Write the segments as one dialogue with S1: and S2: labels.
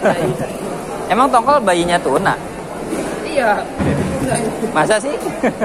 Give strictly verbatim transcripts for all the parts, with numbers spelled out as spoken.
S1: Emang tongkol bayinya tuna?
S2: Iya.
S1: Masa sih?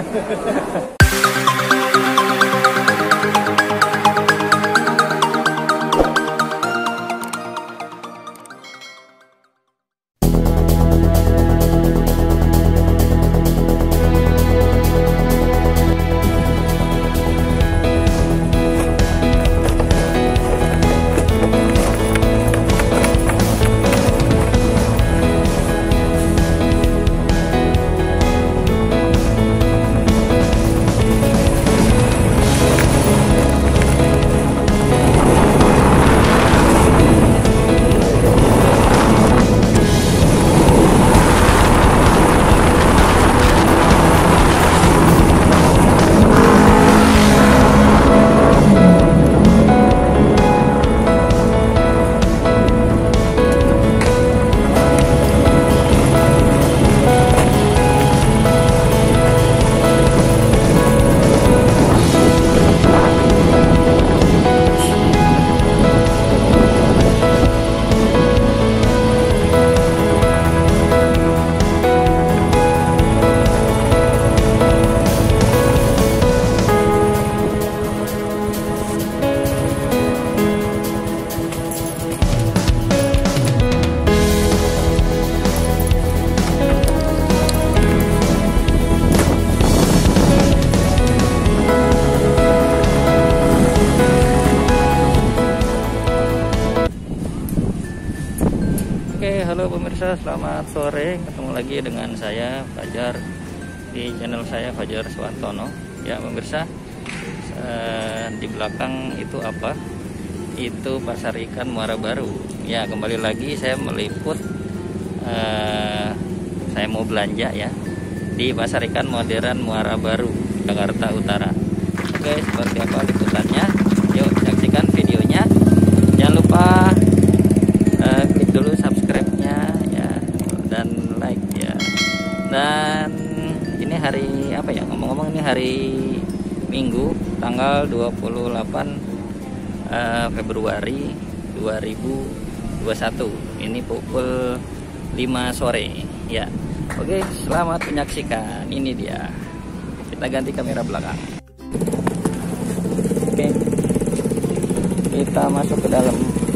S1: Oke, halo pemirsa, selamat sore. Ketemu lagi dengan saya Fajar di channel saya Fajar Swantono. Ya pemirsa, eh, di belakang itu apa? Itu pasar ikan Muara Baru. Ya, kembali lagi saya meliput. Eh, saya mau belanja ya di pasar ikan modern Muara Baru, Jakarta Utara. Oke, seperti apa liputannya? Yuk saksikan videonya. Jangan lupa uh, klik dulu subscribe-nya ya, dan like ya. Dan ini hari apa ya? Ngomong-ngomong ini hari Minggu tanggal dua puluh delapan uh, Februari dua ribu dua puluh satu. Ini pukul lima sore ya. Oke, selamat menyaksikan. Ini dia. Kita ganti kamera belakang. Oke. Kita masuk ke dalam.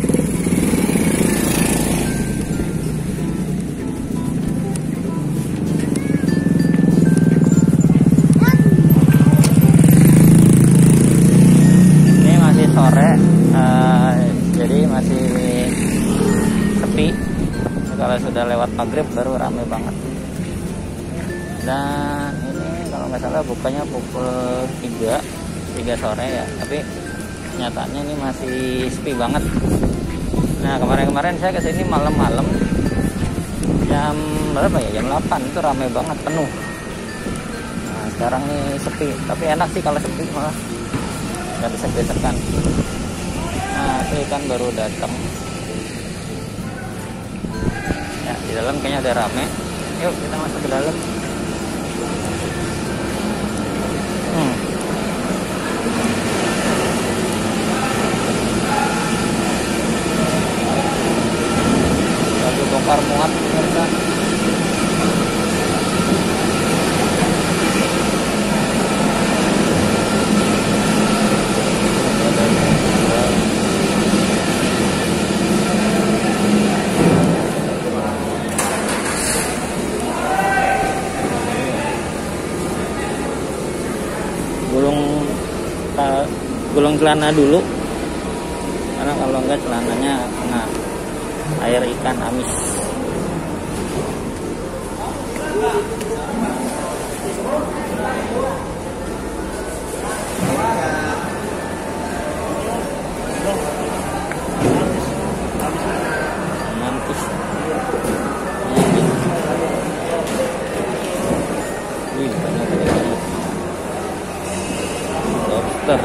S1: Ini masih sore, uh, jadi masih sepi. Kalau sudah lewat maghrib baru rame banget. Dan ini kalau nggak salah bukanya pukul tiga sore ya, tapi nyatanya ini masih sepi banget. Nah, kemarin-kemarin saya kesini malam-malam jam berapa ya, jam delapan itu rame banget, penuh. Nah, sekarang nih sepi, tapi enak sih kalau sepi, malah nggak desek-desekan. Nah, ini kan baru datang ya, di dalam kayaknya ada rame. Yuk kita masuk ke dalam. hmm. Lagi bongkar muat pemirsa. Gulung uh, gulung celana dulu, karena kalau enggak celananya kena air ikan amis. Mantis. Wih, banyak banget. Lobster.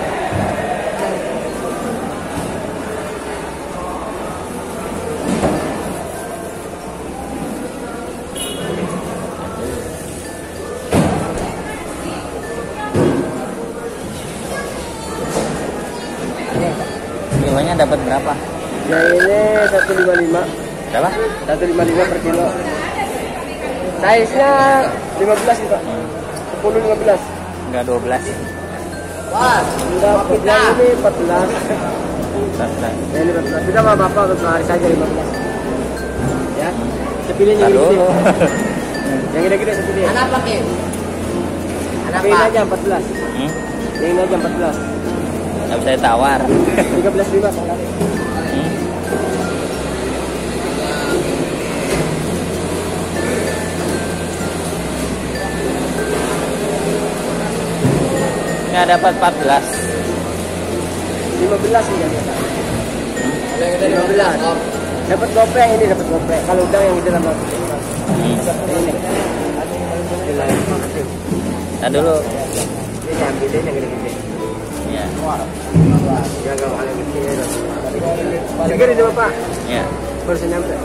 S1: Kilonya dapat berapa?
S2: Nah ini seratus lima puluh lima.
S1: Berapa?
S2: seratus lima puluh lima per kilo. Size-nya lima belas nih, Pak. sepuluh lima belas.
S1: Enggak dua belas.
S2: Wah, sudah kita ini empat belas.
S1: empat belas.
S2: Ya, lima belas. Sudah sama Bapak untuk hari saja lima belas. Ya. Sepilih yang
S1: Aduh.
S2: gede. Yang gede-gede sepilih.
S3: Anak apa, Ki? Anak
S2: Ini
S3: apa?
S2: aja empat belas.
S1: Hmm?
S2: Yang ini aja empat belas.
S1: Nggak bisa ditawar.
S2: tiga belas lima Pak.
S1: Hmm? Nggak dapat empat belas.
S2: lima belas ini kan.
S3: Yang gede lima belas, Om.
S2: Dapat gope yang ini dapat gope. Kalau udang yang gede dapat.
S1: Hmm.
S2: Ini.
S1: Nah dulu.
S2: Ini ambil ini yang gede-gede.
S1: Ya.
S2: Ya kalau yang gede. Segar ini Bapak.
S1: Ya.
S2: Baru saya nyampe.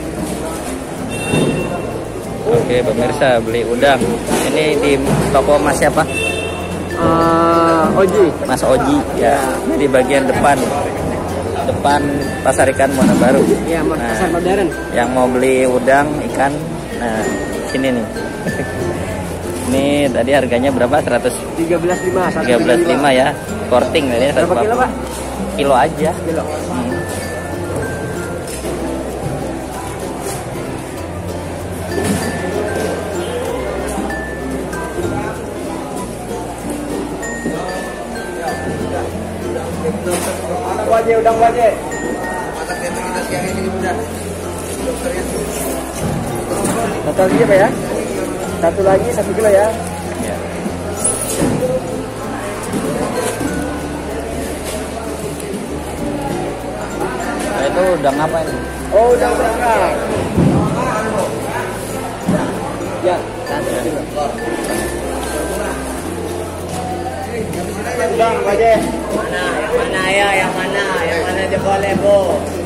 S1: Oke pemirsa, beli udang. Ini di toko Mas siapa?
S2: Uh, Oji.
S1: Mas Oji. Ya. Di bagian depan. Depan Pasar Ikan Muara Baru.
S2: Iya,
S1: Nah,
S2: pasar modern.
S1: yang mau beli udang, ikan, nah sini nih. Ini tadi harganya berapa? seratus
S2: tiga belas lima.
S1: tiga belas lima ya. Korting tadi.
S2: Berapa kilo, Pak?
S1: Kilo aja.
S2: Kilo.
S1: Hmm.
S2: Anak wajah, udang wajah. Satu lagi Pak ya? Satu lagi, satu kilo ya.
S1: Ya. Nah, itu udang apa ini?
S2: Oh, udang berangkat. Ya, satu kilo. Udang wajah.
S3: Mana? Yang mana ya? Yang mana? Yang mana dia boleh, Bu?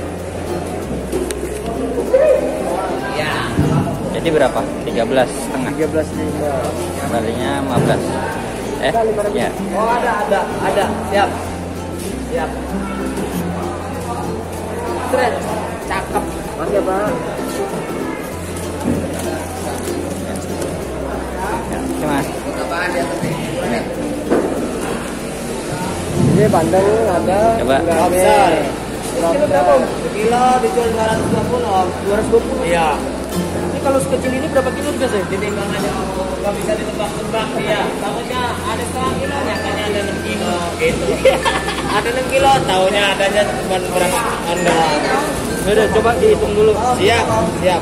S3: Ya.
S1: Jadi berapa? tiga belas setengah.
S2: tiga belas lima.
S1: Kalinya lima belas. Eh? Ya.
S3: Oh, ada, ada, ada. Siap. Siap. Keren. Cakep.
S2: Makasih ya, Pak.
S1: Ya. Cuma.
S3: Apaan dia tadi?
S2: Ini bandeng ada.
S1: Coba.
S3: Lobster.
S2: Kilo berapa, Om?
S3: Kilo dijual dua ratus dua puluh, Om.
S2: dua ratus dua puluh.
S3: Iya.
S2: Ini kalau sekecil ini berapa kilo juga sih?
S3: Ditimbang aja, nggak bisa ditebak-tebak. Iya. Takutnya ada setengah kilo, nyatanya ada enam kilo. Gitu. Ada enam kilo, tahunya adanya cuma berapa anda.
S2: Udah, coba dihitung dulu.
S3: Siap, siap.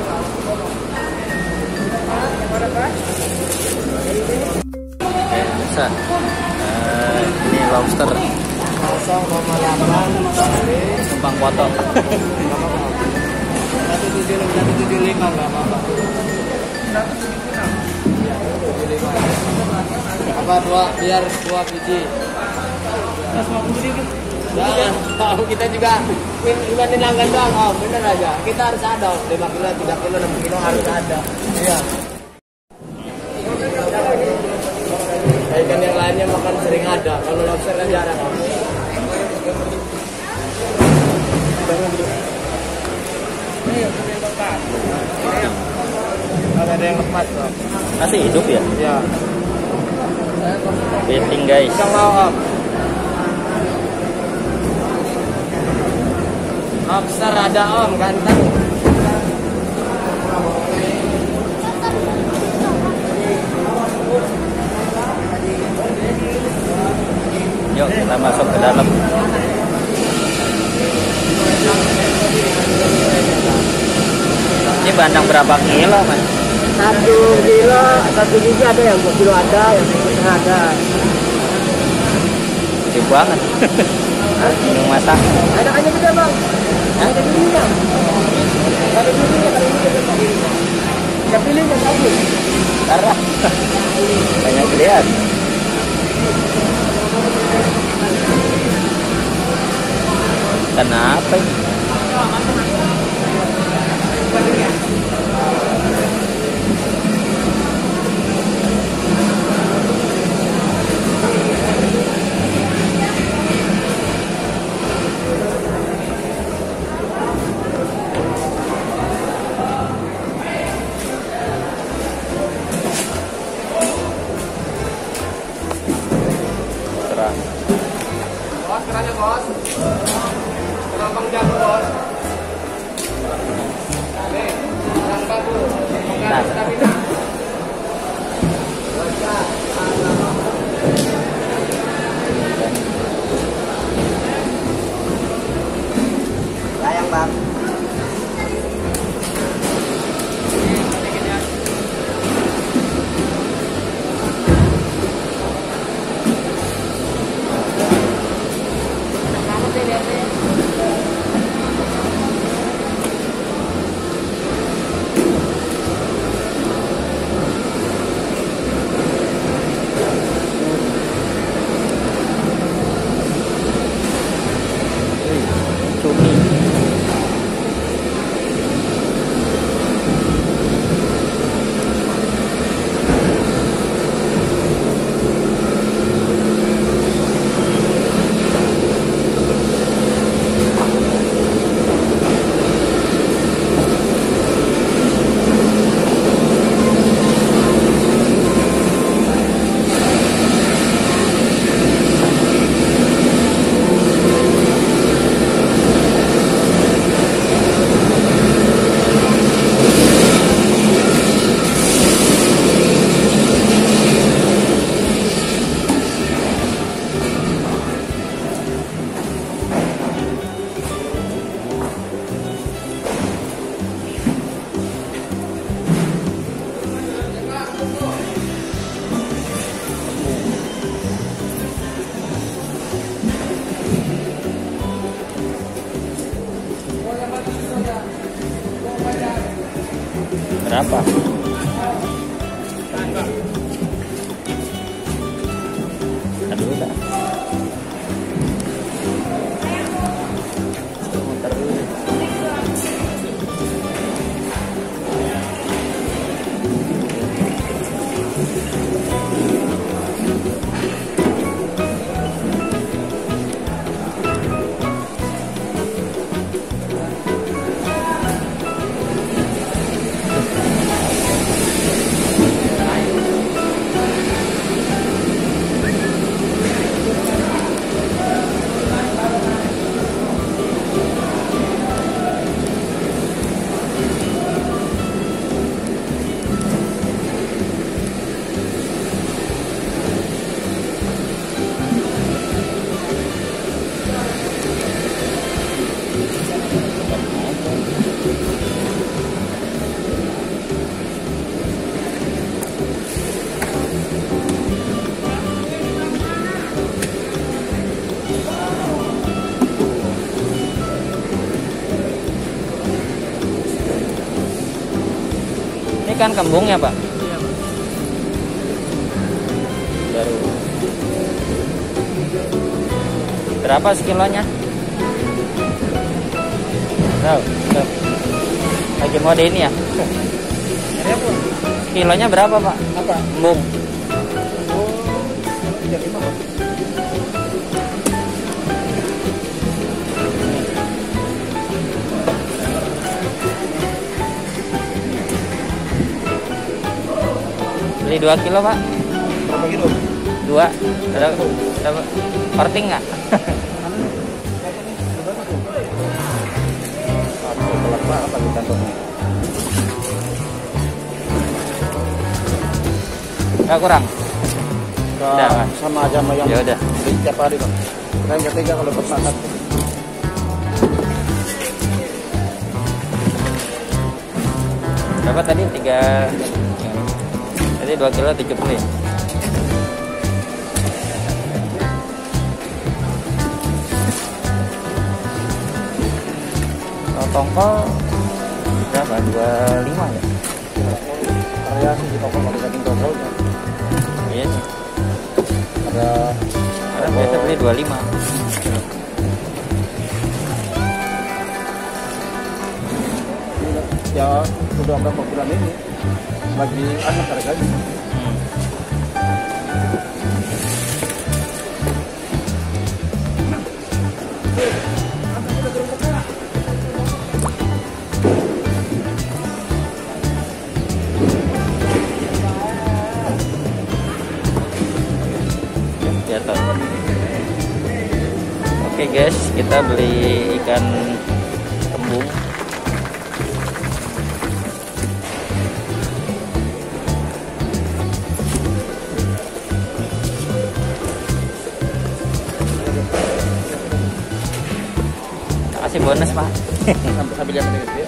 S1: Oke, bisa. Nah, ini lobster.
S3: nol koma delapan kali
S1: Numpang potong.
S3: satu tujuh lima satu tujuh lima nggak apa-apa. Apa dua biar dua biji. Jangan tahu kita juga dibanding langgan doang, Om. Bener aja. Kita harus ada lima kilo, tiga kilo, enam kilo harus ada. Iya. Ikan yang lainnya makan sering ada. Kalau lobster kan jarang, Om. Kalau ada yang lepas, Om.
S1: Masih hidup ya?
S3: Ya.
S1: Beting guys.
S3: Yang mau, Om. Lobster ada, Om, ganteng.
S1: Yuk kita masuk ke dalam. Ini bandang berapa kilo mas?
S2: Satu kilo, satu biji ada yang dua kilo ada, yang satu setengah ada.
S1: Gede banget. Ini masak.
S2: Ada aja gede bang. Ada bininya. Ada bininya kalau ini gede bang. Saya pilih yang bagus.
S1: Karena banyak gedean. Kenapa ini? Nah.
S2: Sayang bang.
S1: Cumi. Berapa? Aduh, dah. Muter dulu. Ini kan kembungnya, Pak.
S2: Iya, Pak.
S1: Baru. Berapa sekilonya? Tahu, tahu. Lagi mode ini ya?
S2: Ini apa?
S1: Kilonya berapa, Pak?
S2: Apa?
S1: Kembung.
S2: Oh, tiga puluh lima, Pak.
S1: Beli dua kilo, Pak.
S2: Berapa kilo?
S1: Dua. Ada, ada korting nggak?
S2: Apa di kantongnya?
S1: Nggak kurang?
S2: Nah,
S1: Udah, Pak.
S2: sama aja sama yang
S1: Ya udah.
S2: beli tiap hari, Bang. Yang ketiga kalau bersakat.
S1: Berapa tadi? Tiga. Tadi dua kilo tujuh puluh ya? Kalau tongkol berapa? Dua lima ya?
S2: Variasi di toko kalau daging tongkolnya.
S1: Iya sih.
S2: Ada
S1: Karena biasa beli dua lima.
S2: ya sudah berapa bulan ini lagi anak harganya.
S1: Hmm. Jatuh. Oke guys, kita beli ikan kembung. bonus Pak.
S2: Sambil sambil yang ini.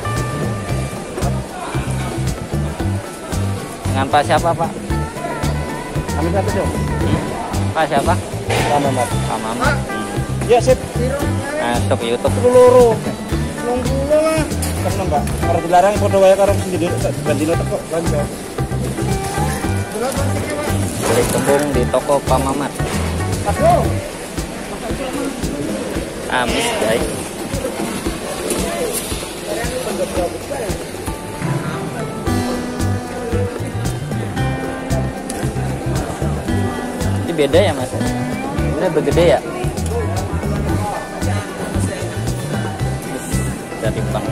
S1: Dengan Pak siapa Pak?
S2: Ambil satu dong.
S1: Hmm? Pak siapa?
S2: Pak Mamat.
S1: Pak Mamat. Hmm.
S2: Ya sip.
S1: Masuk YouTube.
S2: Loro. Nunggu lah. Karena Mbak, orang dilarang foto wae karo sendiri bandino teko lancar.
S1: Beli kembung di toko Pak Mamat.
S2: Aduh.
S1: Amis guys. Ini beda ya Mas? Ini bergede ya? Dari Bang.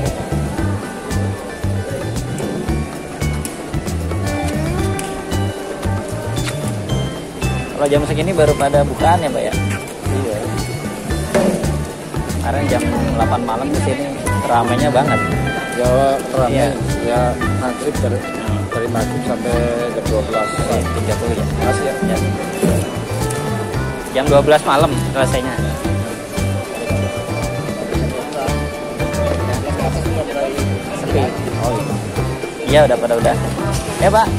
S1: Kalau jam segini baru pada bukaan ya Pak ya? Iya. Kemarin jam delapan malam di sini ramainya banget.
S2: Ya ramai.
S1: Iya.
S2: Ya maghrib dari dari maghrib sampai jam dua belas.
S1: tiga puluh ya?
S2: Masih ya.
S1: Ya. Jam dua belas malam selesainya. Sepi. Oh iya. Iya udah pada udah. Ya Pak.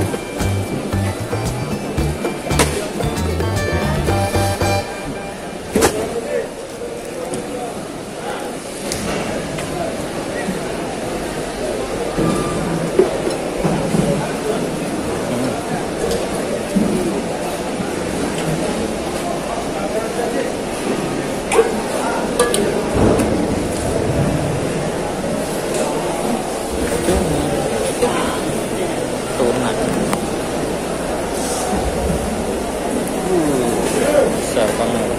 S1: Tuna. Uh, besar banget.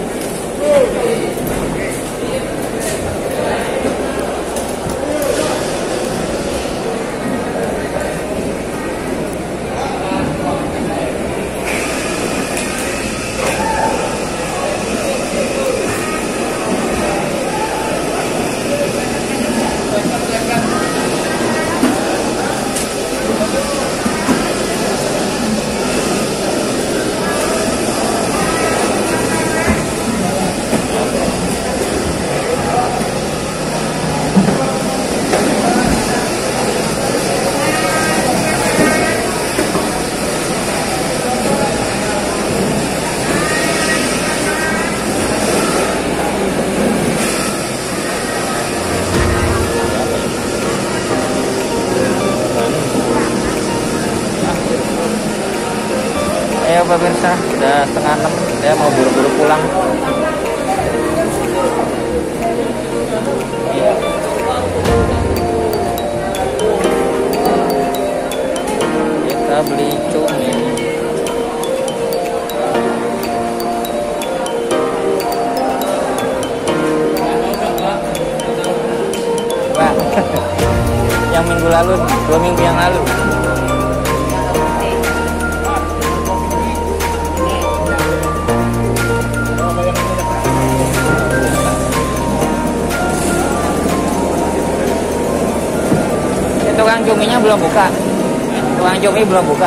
S1: Ayo pemirsa, udah setengah enam, saya mau buru-buru pulang. Iya. Kita beli cumi. Pak, yang minggu lalu, dua minggu yang lalu. Tukang cuminya belum buka. Tukang cumi belum buka.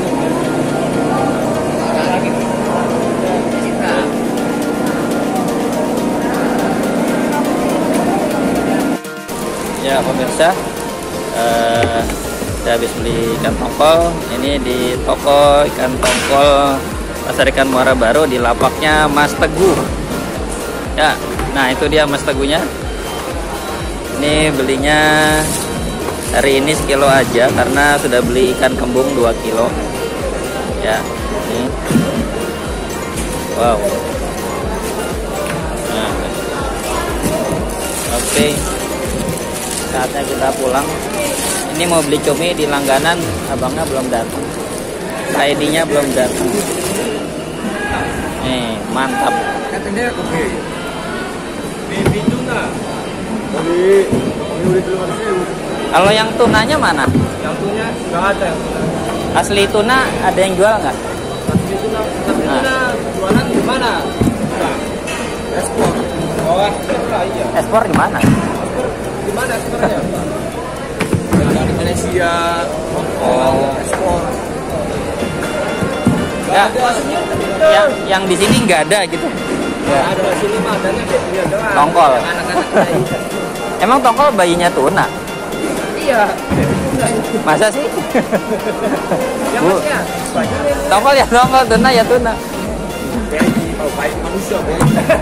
S1: Ya pemirsa, uh, saya habis beli ikan tongkol. Ini di toko ikan tongkol Pasar Ikan Muara Baru di lapaknya Mas Teguh. Ya, nah itu dia Mas Teguhnya. Ini belinya hari ini sekilo aja karena sudah beli ikan kembung dua kilo. Ya, ini. Wow. Nah. Oke. Saatnya kita pulang. Ini mau beli cumi di langganan, abangnya belum datang. I D-nya belum datang. Nih, mantap.
S2: Katanya aku beli. Baby tuna. Beli. Beli dulu masih.
S1: Kalau yang tunanya mana?
S2: Yang tunanya nggak ada yang tuna.
S1: Asli tuna ada yang jual nggak?
S2: Asli tuna, asli
S1: Nah.
S2: tuna jualan di mana? Nah, ekspor. Oh, ekspor iya.
S1: Ekspor di mana?
S2: Ekspor di mana ekspornya? Dari Malaysia.
S1: Oh.
S2: Ekspor.
S1: Ya, yang yang di sini nggak ada gitu.
S2: Ya. Ada sini mah adanya dia doang.
S1: Tongkol.
S2: Anak-anak
S1: Emang tongkol bayinya tuna?
S2: Iya.
S1: Masa sih?
S2: Ya
S1: Bu.
S2: Mas ya. Bajunya
S1: Tongkol ya tongkol, tuna ya tuna.
S2: mau baik manusia, Be.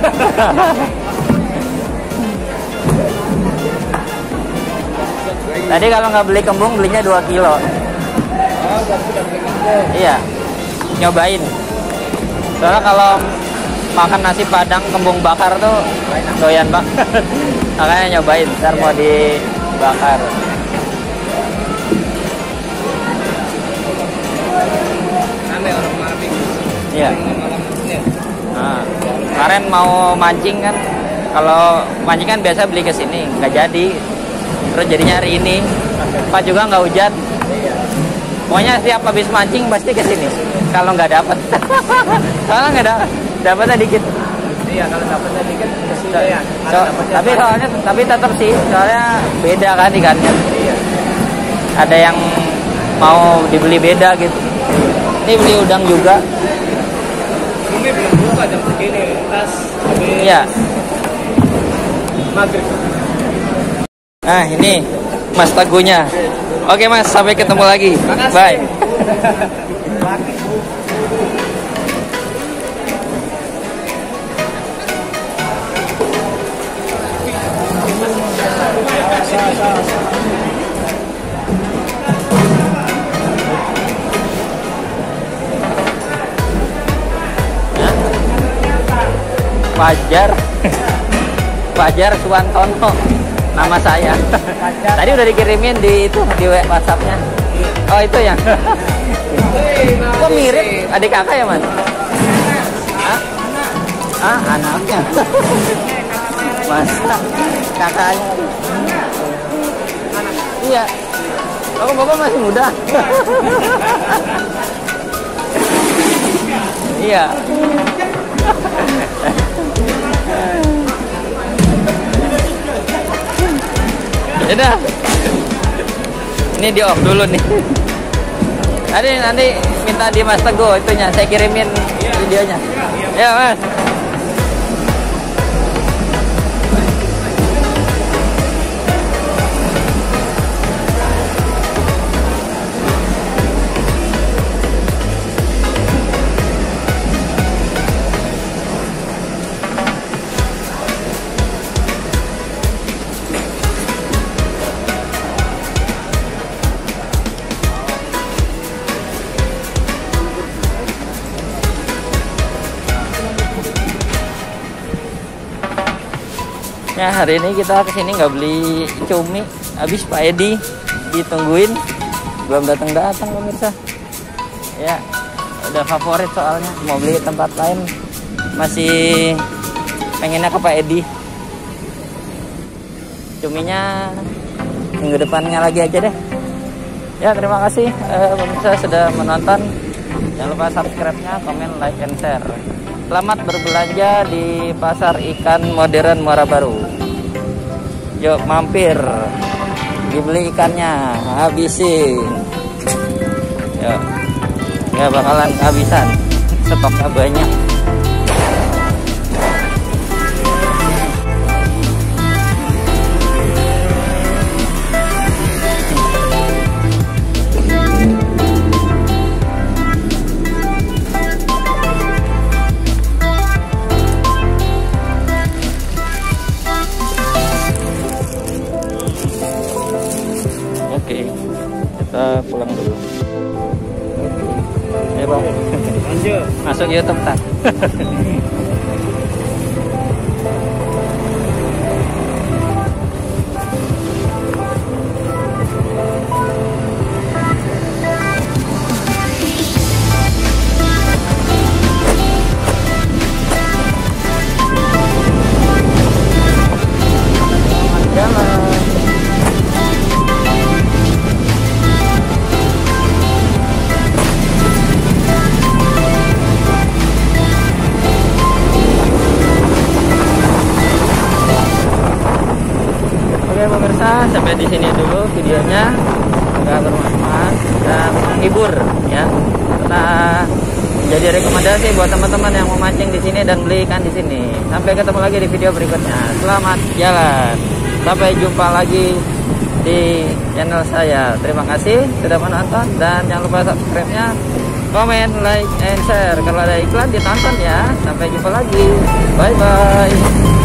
S1: Tadi kalau nggak beli kembung belinya dua kilo.
S2: Oh, berarti udah beli kembung.
S1: Iya. Nyobain. Soalnya kalau makan nasi padang kembung bakar tuh doyan banget. Makanya nyobain, ntar mau dibakar.
S2: Aneh orang maling.
S1: Iya.
S2: Malam ya.
S1: Nah, kemarin mau mancing kan, kalau mancing kan biasa beli ke sini, nggak jadi. Terus jadinya hari ini, Pak juga nggak hujan. Pokoknya setiap habis mancing pasti ke sini. Kalau nggak dapat, soalnya nggak ada, dapatnya dikit.
S2: Iya, kalau dapatnya dikit ke sini
S1: So-
S2: ya.
S1: so- tapi soalnya, tapi tetap sih, soalnya beda kan ikannya.
S2: Iya.
S1: Ada yang mau dibeli beda gitu. Ini beli udang juga.
S2: Ini belum buka jam segini. Tas habis
S1: Iya.
S2: maghrib.
S1: Nah ini Mas Teguhnya. Oke Mas, sampai ketemu lagi.
S2: Makasih.
S1: Bye. Fajar. Fajar Suwantono nama saya. Tadi udah dikirimin di itu di WhatsApp-nya. Oh itu ya. Kok mirip adik kakak ya Mas? Hah? Ah anaknya. Mas kakaknya. Iya. Oh bapak masih muda. Iya. Udah. Ini di off dulu nih. Nanti nanti minta di Mas Teguh itunya, saya kirimin videonya. Ya Mas. Ya hari ini kita kesini nggak beli cumi, habis Pak Edi ditungguin belum datang datang pemirsa. Ya udah favorit soalnya mau beli tempat lain masih pengennya ke Pak Edi. Cuminya minggu depannya lagi aja deh. Ya terima kasih eh, pemirsa sudah menonton. Jangan lupa subscribe-nya, komen, like, and share. Selamat berbelanja di pasar ikan modern Muara Baru. Yuk mampir, dibeli ikannya, habisin. Yuk, nggak bakalan kehabisan, stoknya banyak. Oke, kita pulang dulu. Ya bang,
S2: Lanjut.
S1: masuk YouTube tak? Oke pemirsa, sampai di sini dulu videonya. Semoga bermanfaat dan menghibur ya. Kita jadi rekomendasi buat teman-teman yang mau mancing di sini dan beli ikan di sini. Sampai ketemu lagi di video berikutnya. Selamat jalan. Sampai jumpa lagi di channel saya. Terima kasih sudah menonton dan jangan lupa subscribe-nya, komen, like, and share. Kalau ada iklan ditonton ya. Sampai jumpa lagi. Bye bye.